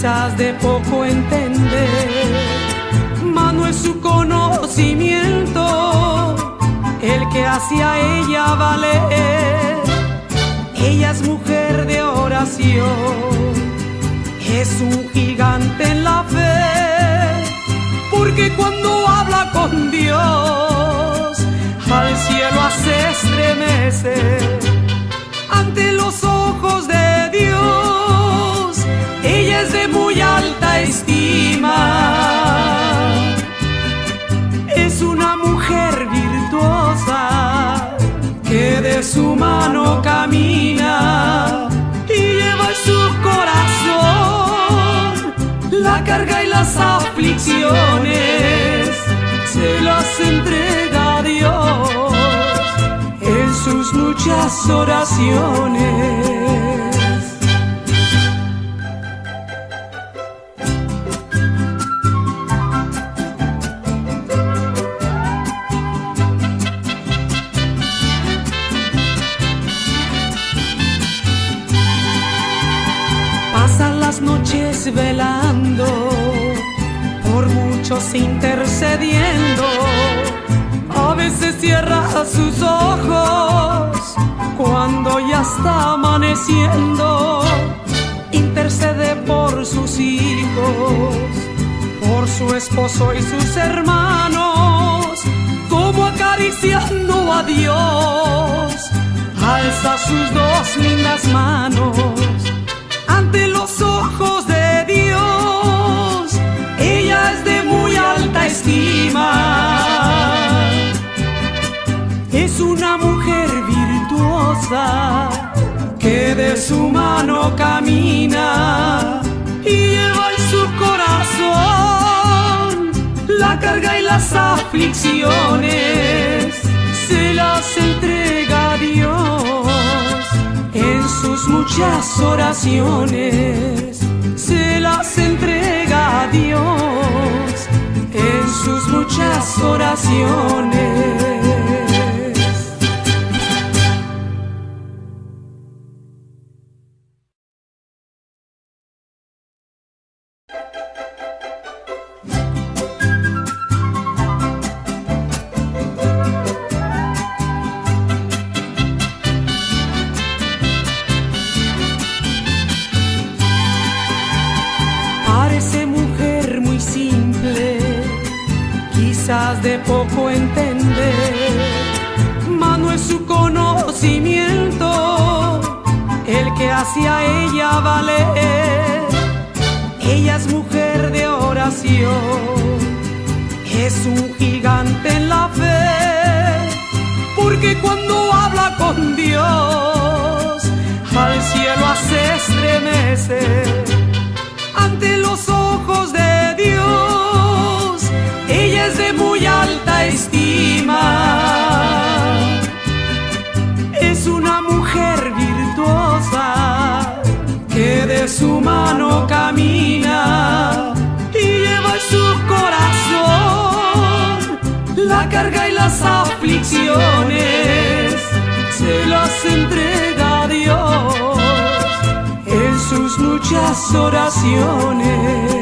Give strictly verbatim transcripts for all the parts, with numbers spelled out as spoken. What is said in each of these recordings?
quizás de poco entender, mas no es su conocimiento el que hace a ella valer. Ella es mujer de oración, es un gigante en la fe, porque cuando habla con Dios, al cielo hace estremecer. Ante los ojos de Dios, ella es de muy alta estima. Es una mujer virtuosa que de su mano camina y lleva en su corazón la carga y las aflicciones. Se las entrega a Dios en sus muchas oraciones. Pasan las noches velando, por muchos intercediendo. A veces cierra sus ojos cuando ya está amaneciendo. Intercede por sus hijos, por su esposo y sus hermanos, como acariciando a Dios, alza sus dos lindas manos. Ante los ojos de Dios, ella es de muy alta estima. Es una mujer virtuosa que de su mano camina y lleva en su corazón la carga y las aflicciones. Se las entrega a Dios en sus muchas oraciones. Se las entrega a Dios en sus muchas oraciones. Quizás de poco entender, mas no es su conocimiento el que hace a ella valer. Ella es mujer de oración, es un gigante en la fe, porque cuando habla con Dios, al cielo hace estremecer. Ante los ojos de Dios, ella es de muy alta estima. Es una mujer virtuosa que de su mano camina y lleva en su corazón la carga y las aflicciones. Se las entrega a Dios en sus muchas oraciones.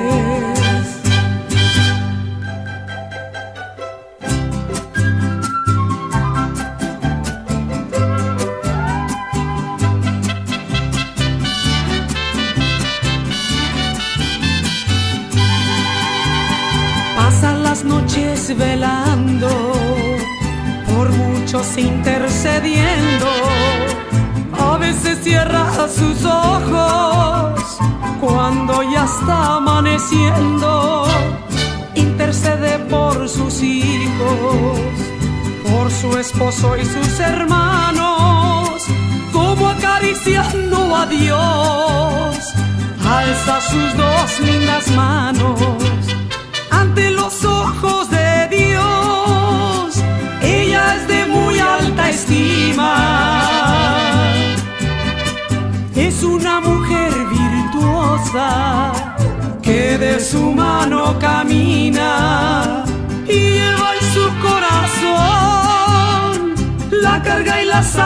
Noches velando, por muchos intercediendo. A veces cierra sus ojos cuando ya está amaneciendo. Intercede por sus hijos, por su esposo y sus hermanos, como acariciando a Dios, alza sus dos lindas manos. Ante los ojos de Dios, ella es de muy alta estima. Es una mujer virtuosa que de su mano camina y lleva en su corazón la carga y las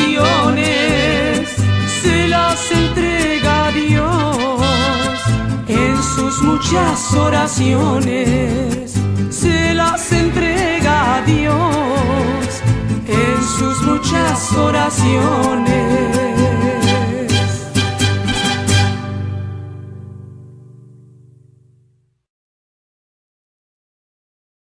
aflicciones. Se las entrega a Dios sus muchas oraciones se las entrega a Dios, en sus muchas oraciones